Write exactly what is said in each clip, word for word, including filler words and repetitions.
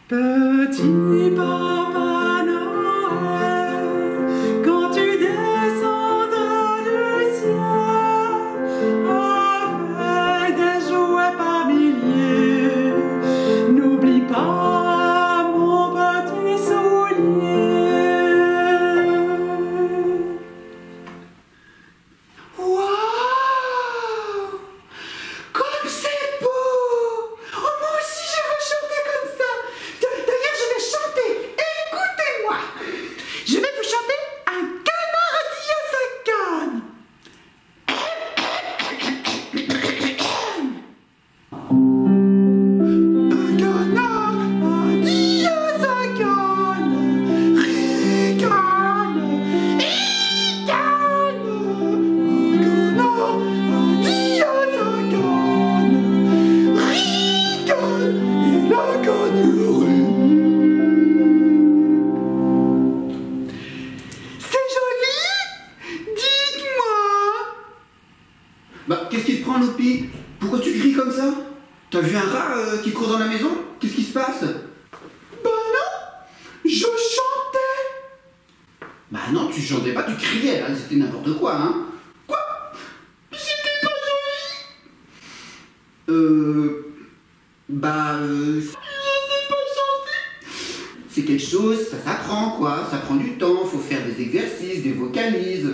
Petit Papa Noël, quand tu descendras du ciel, avec des jouets par milliers, n'oublie pas mon petit soulier. Waouh! Comme c'est beau! Oh, moi aussi je veux chanter comme ça! D'ailleurs, je vais chanter. Écoutez-moi. Je vais vous chanter un canard dit à sa canne. Un canard dit à sa canne. Ricane, ricane. Un canard dit à sa canne. Ricane, et la canne rit. Bah, qu'est-ce qui te prend, Loupi? Pourquoi tu cries comme ça? T'as vu un rat euh, qui court dans la maison? Qu'est-ce qui se passe? Bah non, je chantais. Bah non, tu chantais pas, tu criais, là, c'était n'importe quoi, hein? Quoi? C'était pas joli. Euh... Bah... Euh, Je sais pas chanter. c'est quelque chose, ça s'apprend, quoi. Ça prend du temps, faut faire des exercices, des vocalises.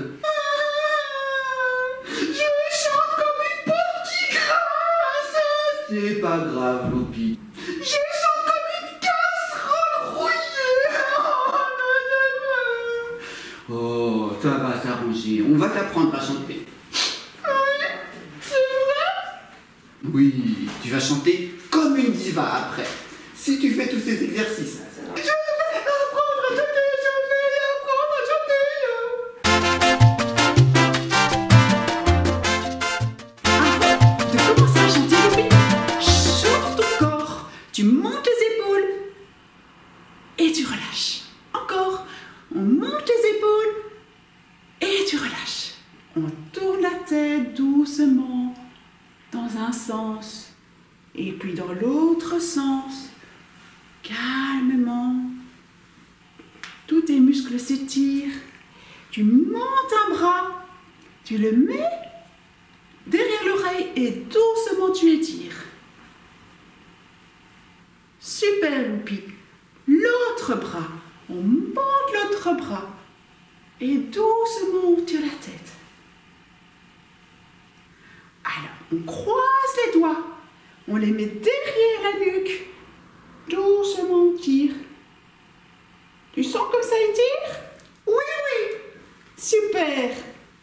C'est pas grave, Loupi. Je chante comme une casserole rouillée. Oh, ça va s'arranger. On va t'apprendre à chanter. Oui, c'est vrai? Oui, tu vas chanter comme une diva après. Si tu fais tous ces exercices. Je vais apprendre à chanter, je vais apprendre à chanter. Avant de commencer à chanter, Loupi, chauffe ton corps, tu montes les épaules et tu relâches. Encore, on monte les épaules et tu relâches. On tourne la tête doucement dans un sens et puis dans l'autre sens, calmement. Tous tes muscles s'étirent. Tu montes un bras, tu le mets derrière l'oreille et doucement tu étires. Super, Loupi. L'autre bras, on monte l'autre bras et doucement on tire la tête. Alors, on croise les doigts, on les met derrière la nuque, doucement on tire. Tu sens comme ça étire? Oui, oui. Super.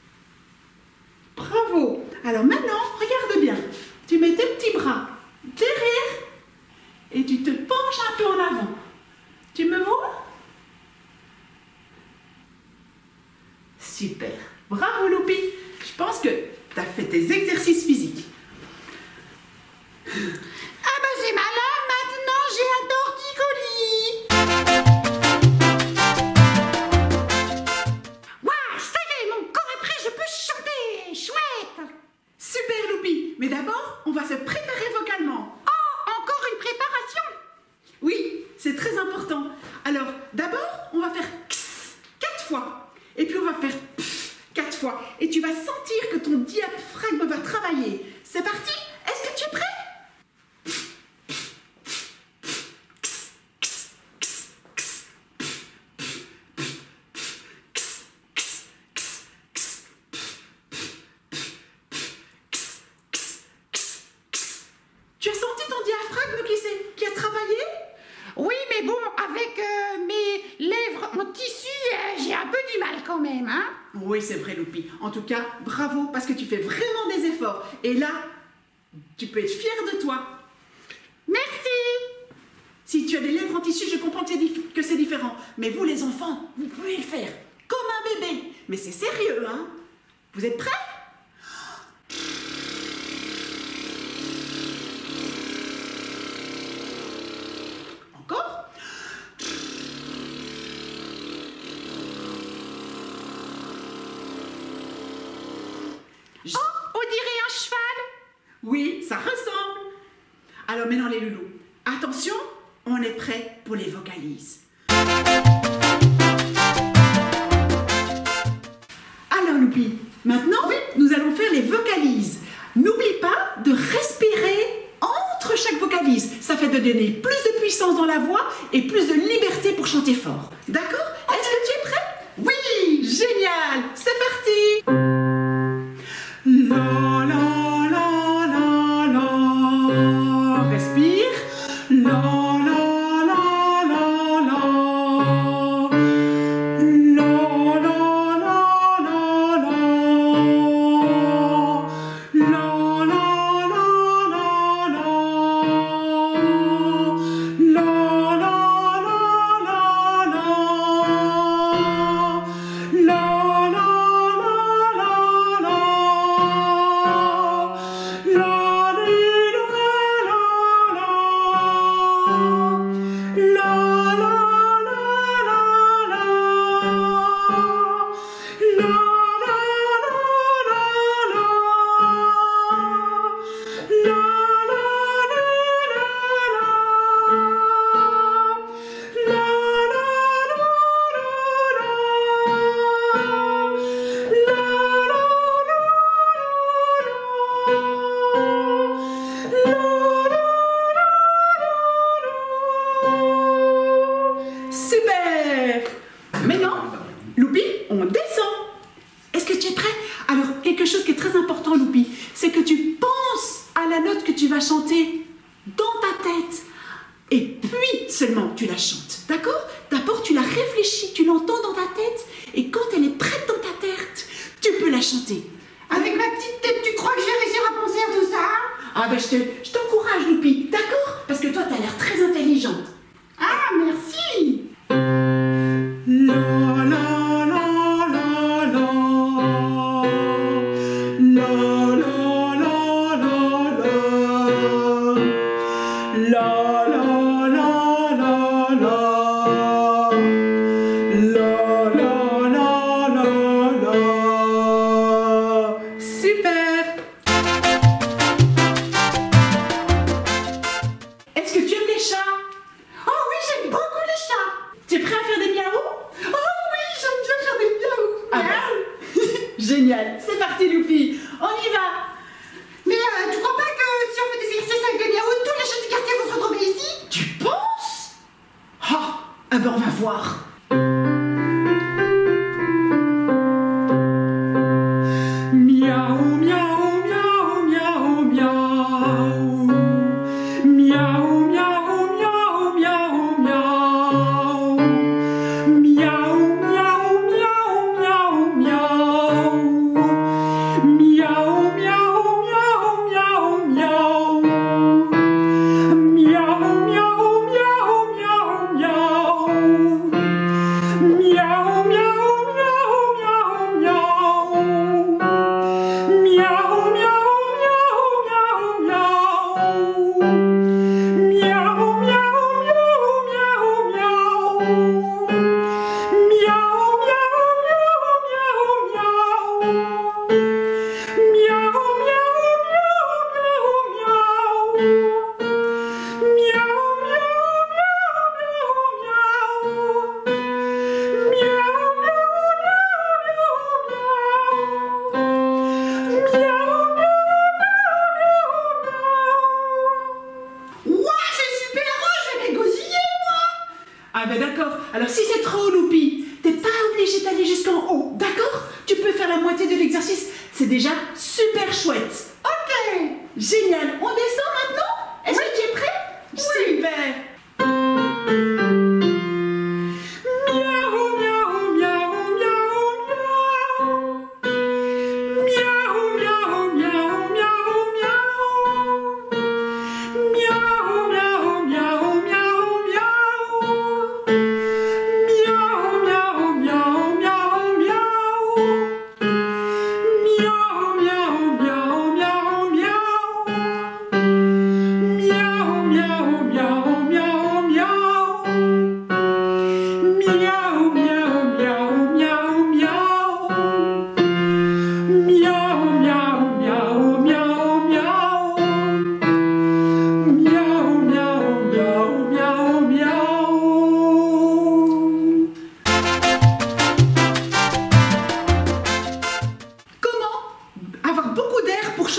Bravo. Alors maintenant, regarde bien. Tu mets tes petits bras derrière et tu te penches un peu en avant. Tu me vois? Super. Bravo, Loupi. Je pense que tu as fait tes exercices physiques. Ah ben c'est malin, maintenant j'ai un torticolis. Waouh, ça y est, mon corps est prêt, je peux chanter. Chouette. Super, Loupi. Mais d'abord, on va se préparer vocalement. Oh, encore une préparation. Oui, c'est très important. Alors, d'abord, on va faire x quatre fois. Et puis, on va faire pf quatre fois. Et tu vas sentir que ton diaphragme va travailler. C'est parti? Est-ce que tu es prêt? Tu as senti ton diaphragme qui, s'est- qui a travaillé? Oui, mais bon, avec euh, mes lèvres en tissu, euh, j'ai un peu du mal quand même, hein. Oui, c'est vrai, Loupi. En tout cas, bravo, parce que tu fais vraiment des efforts. Et là, tu peux être fier de toi. Merci. Si tu as des lèvres en tissu, je comprends que c'est dif- que c'est différent. Mais vous, les enfants, vous pouvez le faire. Comme un bébé. Mais c'est sérieux, hein? Vous êtes prêts? Encore? Je- Oh, on dirait un cheval. Oui, ça ressemble. Alors maintenant, les loulous, attention, on est prêt pour les vocalises. Alors Loupi, maintenant oui, nous allons faire les vocalises. N'oublie pas de respirer entre chaque vocalise. Ça fait te donner plus de puissance dans la voix et plus de liberté pour chanter fort. D'accord? Est-ce que tu es prêt? Oui, génial. C'est parti. La la la la la. Respire. La la la la la. La la la la la. La la la la la. La la la la la. La la la la la. La li la la la. La la la la la. La la la la la. La la li la la. La la la la la. La la la Super! Maintenant, Loupi, on descend. Est-ce que tu es prêt? Alors, quelque chose qui est très important, Loupi, c'est que tu penses à la note que tu vas chanter dans ta tête. Et puis seulement tu la chantes, d'accord? D'abord, tu la réfléchis, tu l'entends dans ta tête. Et quand elle est prête dans ta tête, tu peux la chanter. Avec ma petite tête, tu crois que je vais réussir à penser à tout ça? Ah ben, je te- je t'encourage, Loupi, d'accord? Parce que toi, tu as l'air très intelligente. Ah, merci. La la la la la. La la la la la. La la la la la. La la la la la. Super. Est-ce que tu aimes les chats? Oh oui, j'aime beaucoup les chats. Tu es prêt à faire des miaou? Oh oui, j'aime bien faire des miaou. Ah bah, génial, c'est parti Loupi, on y va. Mais euh, tu crois pas que si on fait des exercices avec les miaou, tous les chats du quartier vont se retrouver ici? Tu penses? Ah, ah ben on va voir. Miaou, miaou, miaou, miaou, miaou. Miaou, miaou, miaou, miaou, miaou. Miaou, miaou, miaou, miaou, miaou. Miaou, miaou, miaou, miaou, miaou. Miaou, miaou, miaou, miaou, miaou. Miaou, miaou, miaou, miaou, miaou. Miaou, miaou, miaou, miaou, miaou. Miaou, miaou, miaou, miaou, miaou. Miaou, miaou, miaou, miaou, miaou. Miaou, miaou, miaou, miaou, miaou. Miaou, miaou, miaou, miaou, miaou. Miaou, miaou, Ouah, c'est super, oh, je vais m'égosiller, moi. Ah ben d'accord, alors si c'est trop haut, Loupi, t'es pas obligé d'aller jusqu'en haut, d'accord? Tu peux faire la moitié de l'exercice, c'est déjà super chouette. Ok. Génial, on descend maintenant? Est-ce que tu es prêt? Super. Miaou, miaou, miaou, miaou, miaou. Miaou, miaou, miaou, miaou, miaou. Miaou, miaou, miaou, miaou, miaou. Miaou, miaou, miaou, miaou, miaou. Miaou, miaou, miaou, miaou, miaou.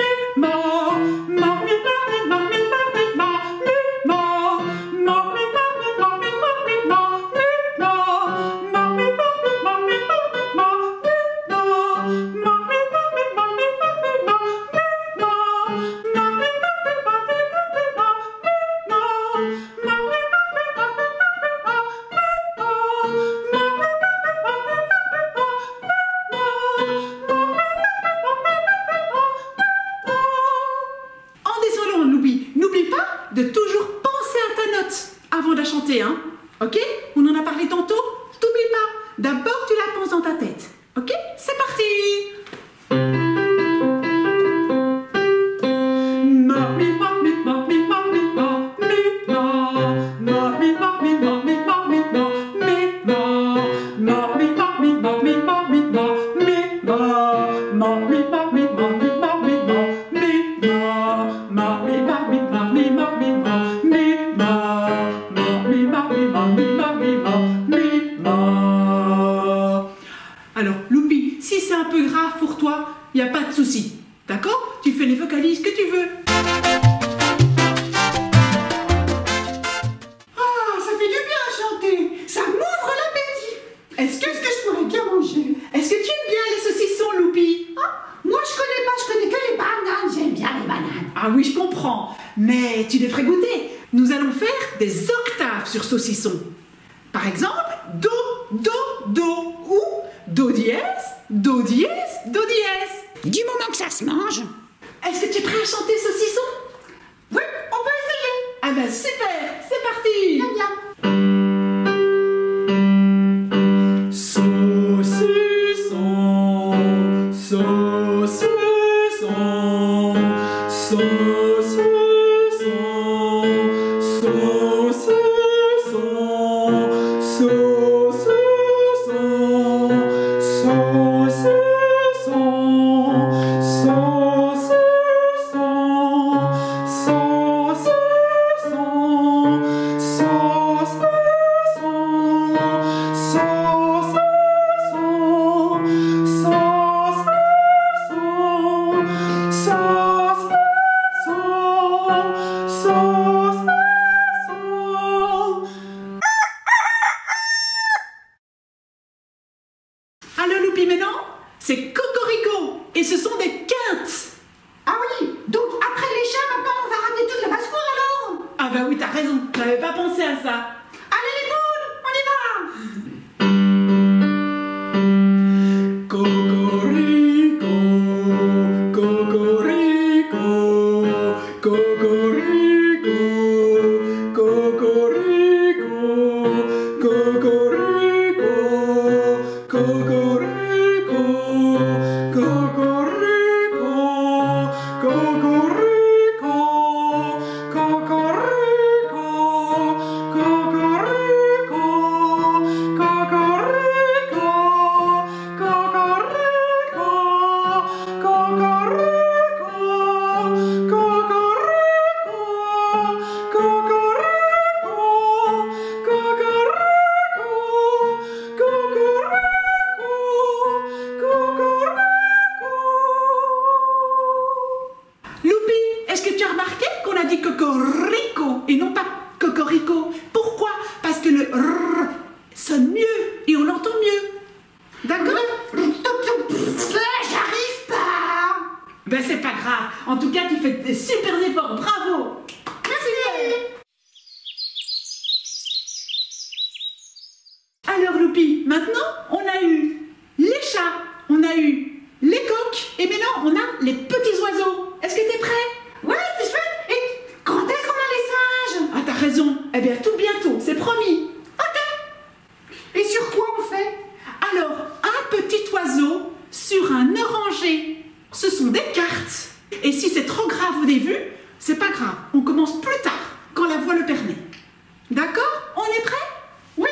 De toujours penser à ta note avant de la chanter, hein? Ok? On en a parlé tantôt? T'oublies pas. D'abord, tu la penses dans ta tête. Ok? C'est parti! Mi, ma, mi, ma, nous allons faire des octaves sur saucisson. Par exemple, Do, Do, Do ou Do dièse, Do dièse, Do dièse. Du moment que ça se mange. Est-ce que tu es prêt à chanter saucisson? Oui, on peut essayer. Ah ben super, c'est parti. Bien, bien. Saucisson, saucisson, saucisson, saucisson, saucisson, saucisson, Alors Loupi maintenant, c'est Cocorico et ce sont des quintes. Ah oui, donc après les chats, maintenant on va ramener toute la basse-cour alors. Ah bah oui, t'as raison, j'avais pas pensé à ça. Allez les poules, on y va. Cocorico, Cocorico, Cocorico, Cocorico, Cocorico, Cocorico, Cocorico, Cocorico, Cocorico, Cocorico, Cocorico, Cocorico, Cocorico, Loupi, est-ce que tu as remarqué qu'on a dit cocorico et non pas cocorico? Pourquoi? Parce que le R sonne mieux et on l'entend mieux. D'accord? J'arrive pas. Ben c'est pas grave. En tout cas, tu fais des super efforts. Bravo. Merci. Alors Loupi, maintenant on a eu les chats, on a eu les coqs et maintenant on a les petits oiseaux. Est-ce que t'es prêt? Ouais, c'est chouette. Et quand est-ce qu'on a les singes? Ah t'as raison. Eh bien tout bientôt, c'est promis. Ok. Et sur quoi on fait? Alors un petit oiseau sur un oranger. Ce sont des cartes. Et si c'est trop grave au début, c'est pas grave. On commence plus tard quand la voix le permet. D'accord? On est prêt? Oui.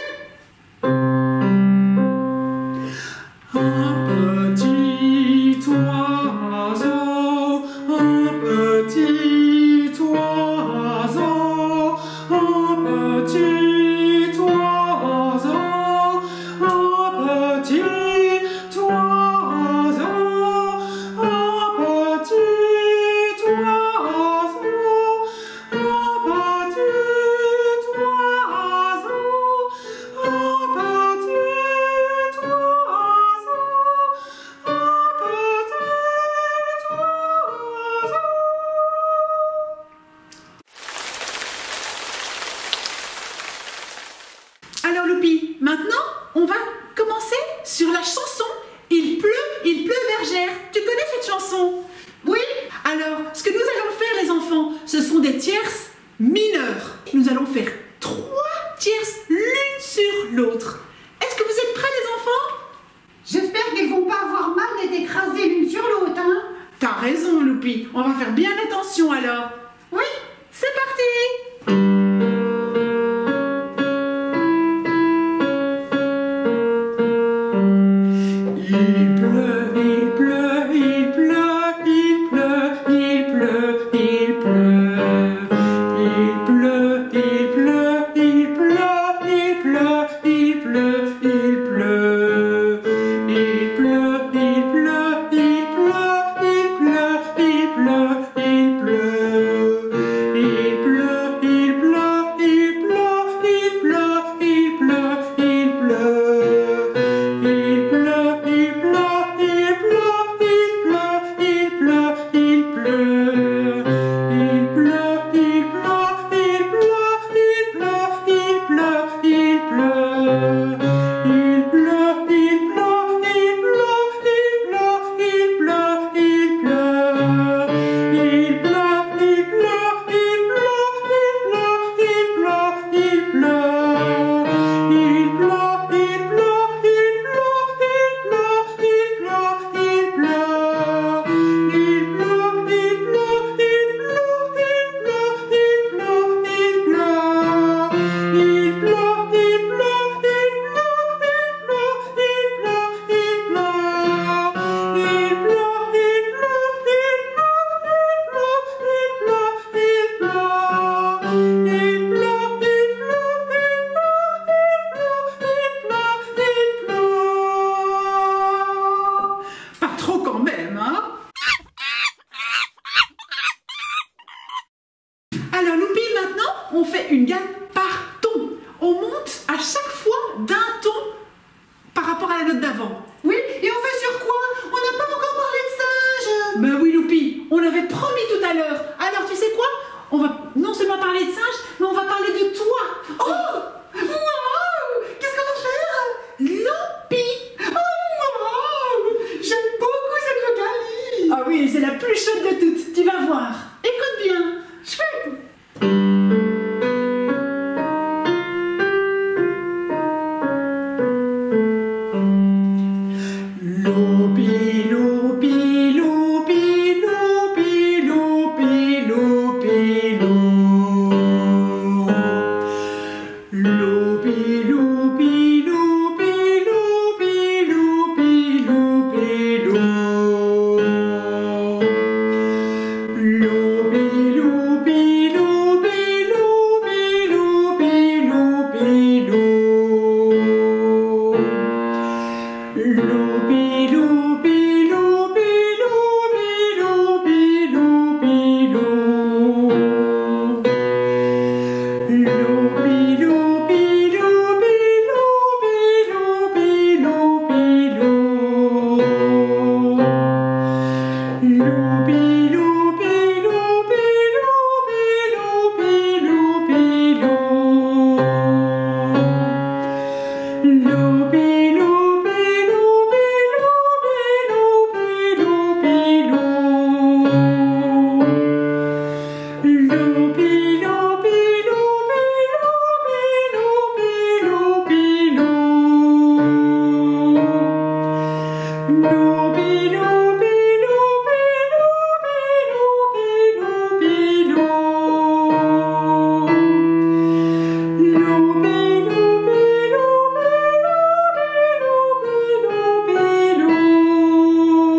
Un petit oiseau, un petit oiseau, un petit oiseau, un petit oiseau, un petit oiseau, un petit oiseau, un petit oiseau, Alors Loupi, maintenant on va commencer sur la chanson Il pleut, il pleut bergère. Tu connais cette chanson? Oui. Alors, ce que nous allons faire les enfants, ce sont des tierces mineures. Nous allons faire trois tierces l'une sur l'autre. Est-ce que vous êtes prêts les enfants? J'espère qu'elles vont pas avoir mal d'être écrasées l'une sur l'autre, hein. T'as raison Loupi, on va faire bien attention alors. Oui. C'est parti! Il pleut, il pleut, il pleut, il pleut, il pleut, il pleut. Il pleut, il pleut, il pleut, il pleut, il pleut. fait une gamme par ton. On monte à chaque fois d'un ton par rapport à la note d'avant. Oui, et on fait sur quoi? On n'a pas encore parlé de singe. Ben oui, Loupi, on l'avait promis tout à l'heure. Alors, tu sais quoi? On va non seulement parler de singe, mais on va parler de toi. Oh! Waouh! Qu'est-ce qu'on va faire? Loupi! Oh, waouh! J'aime beaucoup cette vocalise. Ah oui, c'est la plus chaude de toutes, tu vas voir. Écoute bien. Chouette. Loupi, loupi, loupi, loupi, loupi, loupi, lou. Loupi, loupi, loupi, loupi, loupi, loupi, lou. Loupi, loupi, loupi, loupi, loupi, loupi, lou. Loupi, loupi, loupi, loupi, loupi, loupi, lou. Loupi, loupi, loupi, loupi, loupi, loupi, lou. Loupi, loupi, loupi, loupi, loupi, loupi, lou. Loupi, loupi, loupi, loupi, loupi, loupi, lou. Loupi, loupi, loupi, loupi, loupi, loupi, lou. Loupi, loupi, loupi, loupi, loupi, loupi, lou. Loupi, loupi, loupi, loupi, loupi, lou.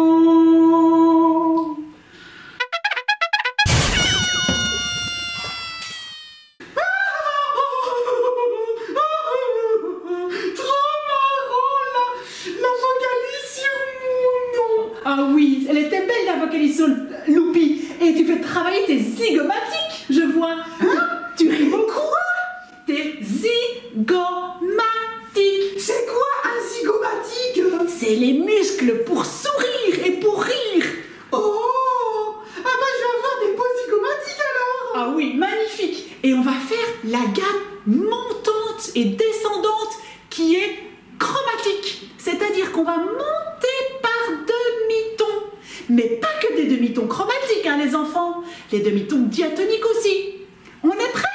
Trop marrant la, la vocalise sur mon nom. Ah oui, elle était belle la vocalise sur Loupi. Et tu fais travailler tes zygomatiques, je vois. Hein? Tu rimes au quoi? Tes zygomatiques. C'est quoi un zygomatique? C'est les muscles pour sourire et pour rire. Oh! Ah bah je vais avoir des beaux zygomatiques alors. Ah oui, magnifique. Et on va faire la gamme montante et descendante qui est chromatique. C'est-à-dire qu'on va monter par demi-tons. Mais pas que des demi-tons chromatiques, hein, les enfants. Les demi-tons diatoniques aussi. On est prêts?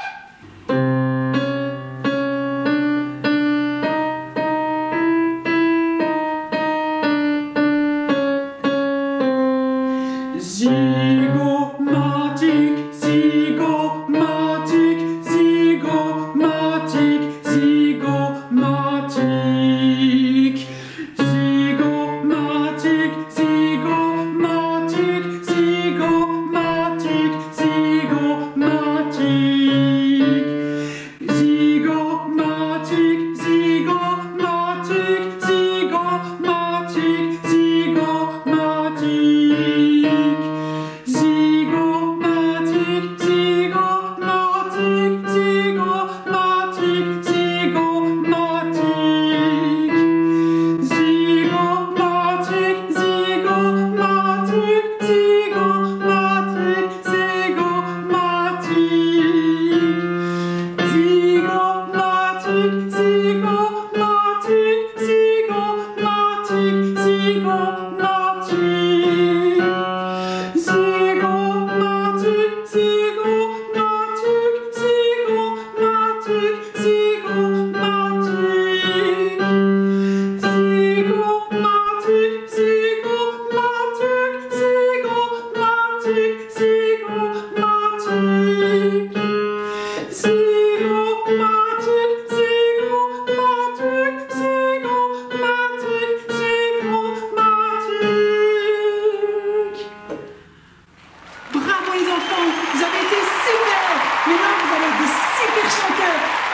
Zygomatique, zygomatique, zygomatique, zygomatique. Zygomatique, zygomatique, zygomatique, zygomatique. Zygomatique, zygomatique, zygomatique, zygomatique. Zygomatique, zygomatique, zygomatique, zygomatique. Zygomatique, zygomatique, zygomatique, zygomatique. Zygomatique, zygomatique, zygomatique, zygomatique. Zygomatique, zygomatique, zygomatique, zygomatique. Zygomatique, zygomatique, zygomatique, zygomatique. Zygomatique, zygomatique, zygomatique, zygomatique. Bravo les enfants, vous avez été super. Maintenant vous allez être des super chanteurs.